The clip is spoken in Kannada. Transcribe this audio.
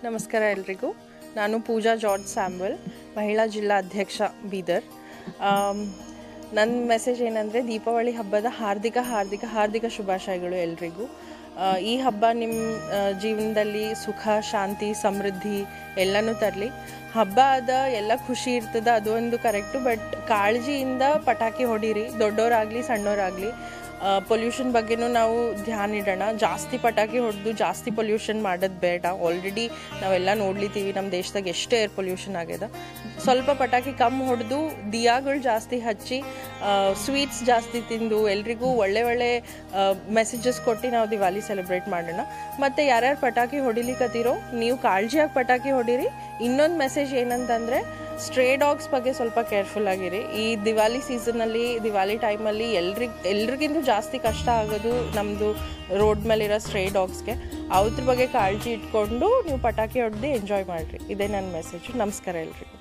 ನಮಸ್ಕಾರ ಎಲ್ರಿಗೂ. ನಾನು ಪೂಜಾ ಜಾರ್ಜ್ ಸ್ಯಾಮ್ವೆಲ್, ಮಹಿಳಾ ಜಿಲ್ಲಾ ಅಧ್ಯಕ್ಷ ಬೀದರ್. ನನ್ನ ಮೆಸೇಜ್ ಏನಂದರೆ, ದೀಪಾವಳಿ ಹಬ್ಬದ ಹಾರ್ದಿಕ ಶುಭಾಶಯಗಳು ಎಲ್ರಿಗೂ. ಈ ಹಬ್ಬ ನಿಮ್ಮ ಜೀವನದಲ್ಲಿ ಸುಖ, ಶಾಂತಿ, ಸಮೃದ್ಧಿ ಎಲ್ಲನೂ ತರಲಿ. ಹಬ್ಬ ಎಲ್ಲ ಖುಷಿ ಇರ್ತದೆ, ಅದು ಒಂದು ಕರೆಕ್ಟು. ಬಟ್ ಕಾಳಜಿಯಿಂದ ಪಟಾಕಿ ಹೊಡೀರಿ, ದೊಡ್ಡವರಾಗಲಿ ಸಣ್ಣವರಾಗಲಿ. ಪೊಲ್ಯೂಷನ್ ಬಗ್ಗೆನೂ ನಾವು ಧ್ಯಾನ ಇಡೋಣ. ಜಾಸ್ತಿ ಪಟಾಕಿ ಹೊಡೆದು ಜಾಸ್ತಿ ಪೊಲ್ಯೂಷನ್ ಮಾಡೋದು ಬೇಡ. ಆಲ್ರೆಡಿ ನಾವೆಲ್ಲ ನೋಡ್ಲಿತೀವಿ ನಮ್ಮ ದೇಶದಾಗ ಎಷ್ಟು ಏರ್ ಪೊಲ್ಯೂಷನ್ ಆಗ್ಯದ. ಸ್ವಲ್ಪ ಪಟಾಕಿ ಕಮ್ಮಿ ಹೊಡೆದು ದಿಯಾಗಳು ಜಾಸ್ತಿ ಹಚ್ಚಿ, ಸ್ವೀಟ್ಸ್ ಜಾಸ್ತಿ ತಿಂದು, ಎಲ್ರಿಗೂ ಒಳ್ಳೆ ಮೆಸೇಜಸ್ ಕೊಟ್ಟು ನಾವು ದಿವಾಲಿ ಸೆಲೆಬ್ರೇಟ್ ಮಾಡೋಣ. ಮತ್ತು ಯಾರ್ಯಾರು ಪಟಾಕಿ ಹೊಡಿಲಿಕ್ಕತ್ತೀರೋ, ನೀವು ಕಾಳಜಿಯಾಗಿ ಪಟಾಕಿ ಹೊಡೀರಿ. ಇನ್ನೊಂದು ಮೆಸೇಜ್ ಏನಂತಂದರೆ, ಸ್ಟ್ರೇ ಡಾಗ್ಸ್ ಬಗ್ಗೆ ಸ್ವಲ್ಪ ಕೇರ್ಫುಲ್ ಆಗಿರಿ. ಈ ದಿವಾಲಿ ಸೀಸನಲ್ಲಿ, ದಿವಾಲಿ ಟೈಮಲ್ಲಿ ಎಲ್ರಿಗಿಂತ ಜಾಸ್ತಿ ಕಷ್ಟ ಆಗೋದು ನಮ್ಮದು ರೋಡ್ ಮೇಲಿರೋ ಸ್ಟ್ರೇ ಡಾಗ್ಸ್ಗೆ. ಅವ್ರ ಬಗ್ಗೆ ಕಾಳಜಿ ಇಟ್ಕೊಂಡು ನೀವು ಪಟಾಕಿ ಹೊಡೆದು ಎಂಜಾಯ್ ಮಾಡಿರಿ. ಇದೇ ನನ್ನ ಮೆಸೇಜು. ನಮಸ್ಕಾರ ಎಲ್ರಿ.